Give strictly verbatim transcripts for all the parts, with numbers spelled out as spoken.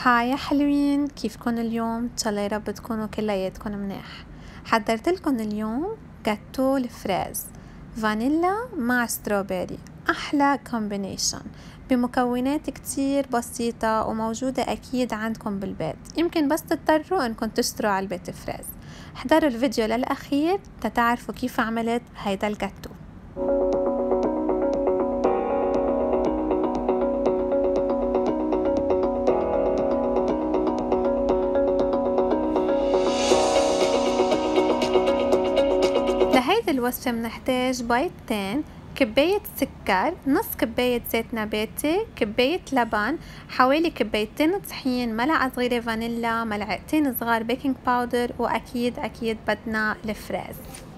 هاي يا حلوين، كيفكن اليوم؟ ان شاء الله يا رب تكونوا كلياتكم منيح. حضرت لكم اليوم جاتو الفراز فانيلا مع ستروبيري، احلى كومبينيشن بمكونات كتير بسيطة وموجودة اكيد عندكم بالبيت، يمكن بس تضطروا انكم تشتروا علبة فراز. احضروا الفيديو للاخير تتعرفوا كيف عملت هيدا الجاتو. لهيدي الوصفة منحتاج بيضتين، كباية سكر، نص كباية زيت نباتي، كباية لبن، حوالي كبايتين طحين، ملعقة صغيرة فانيلا، ملعقتين صغار بيكنج باودر، وأكيد أكيد بدنا الفراز.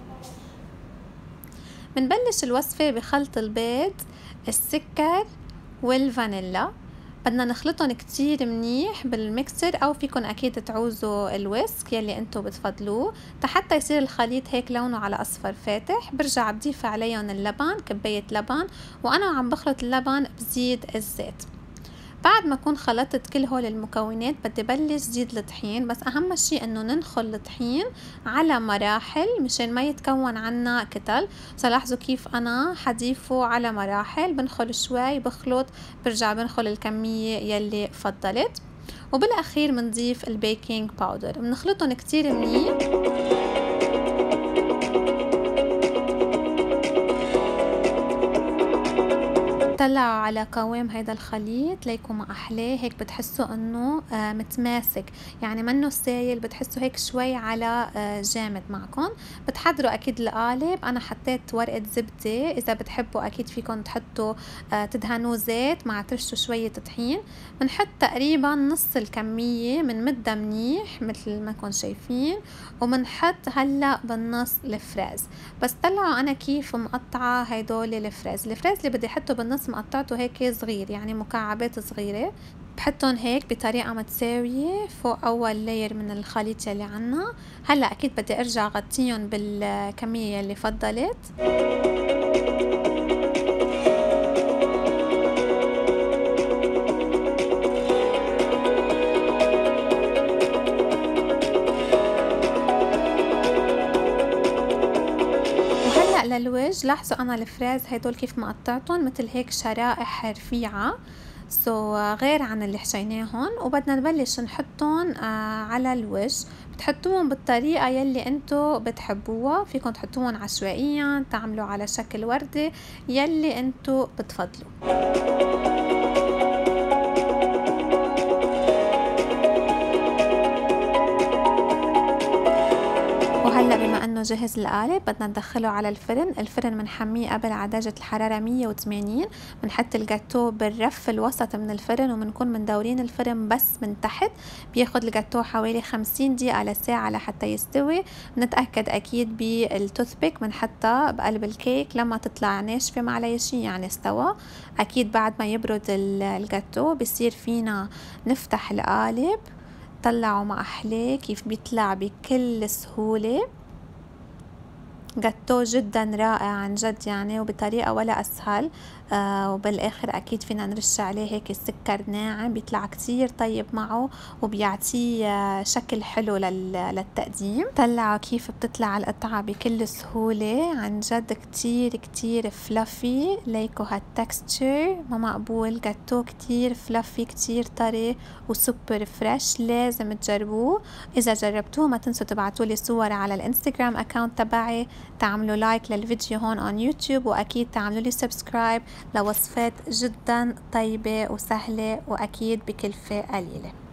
منبلش الوصفة بخلط البيض، السكر والفانيلا. بدنا نخلطهم كتير منيح بالميكسر، او فيكن اكيد تعوزوا الويسك يلي انتو بتفضلوه حتى يصير الخليط هيك لونه على اصفر فاتح. برجع بضيف عليهم اللبن، كباية لبن، وانا عم بخلط اللبن بزيد الزيت. بعد ما اكون خلطت كل هول المكونات بدي بلش زيد الطحين، بس اهم شيء انه ننخل الطحين على مراحل مشان ما يتكون عنا كتل. سلاحظوا كيف انا حضيفه على مراحل، بنخل شوي بخلط، برجع بنخل الكمية يلي فضلت، وبالاخير بنضيف البيكنج باودر. بنخلطهم كتير منيح. طلعوا على قوام هيدا الخليط ليكم ما احلاه، هيك بتحسوا انه آه متماسك، يعني منه سايل، بتحسوا هيك شوي على آه جامد معكم. بتحضروا اكيد القالب، انا حطيت ورقة زبدة، اذا بتحبوا اكيد فيكم تحطوا آه تدهنوه زيت مع ترشوا شوية طحين. بنحط تقريبا نص الكمية، بنمدها منيح مثل ما كنتم شايفين، وبنحط هلا بالنص الفراز. بس طلعوا انا كيف مقطعة هيدول الفراز. الفراز اللي بدي احطه بالنص مقطعته هيك صغير، يعني مكعبات صغيرة، بحطهم هيك بطريقة متساوية فوق اول لاير من الخليط يلي عنا. هلا اكيد بدي ارجع غطيهم بالكمية يلي فضلت. للوجه لاحظوا انا الفراز هيدول كيف ما قطعتهم مثل هيك شرائح رفيعة، سو غير عن اللي حشيناهم. وبدنا نبلش نحطهم آه على الوجه. بتحطوهم بالطريقة يلي انتو بتحبوها، فيكم تحطوهم عشوائيا، تعملوا على شكل وردة، يلي انتو بتفضلوا. وهلا بما انه جهز القالب بدنا ندخله على الفرن. الفرن بنحميه قبل على درجة الحرارة مية وثمانين. بنحط الجاتو بالرف الوسط من الفرن، وبنكون مندورين الفرن بس من تحت. بياخد الجاتو حوالي خمسين دقيقة لساعة لحتى يستوي. بنتأكد اكيد بالتوثبيك بنحطها بقلب الكيك، لما تطلع ناشفة ما عليها شي يعني استوى. اكيد بعد ما يبرد الجاتو بصير فينا نفتح القالب. طلعوا ما احلاه كيف بيطلع بكل سهولة. جاتو جدا رائع عن جد يعني، وبطريقة ولا اسهل. آه وبالاخر اكيد فينا نرش عليه هيك السكر ناعم، بيطلع كتير طيب معه وبيعطيه آه شكل حلو للتقديم. طلعوا كيف بتطلع القطعة بكل سهولة، عن جد كتير كتير فلافي. ليكو هالتكستشر ما مقبول، جاتو كتير فلافي كتير طري وسوبر فريش، لازم تجربوه. اذا جربتوه ما تنسوا تبعتولي صور على الانستغرام اكاونت تبعي، تعملوا لايك للفيديو هون on يوتيوب، واكيد تعملوا لي سبسكرايب لوصفات جدا طيبة وسهلة واكيد بكلفة قليلة.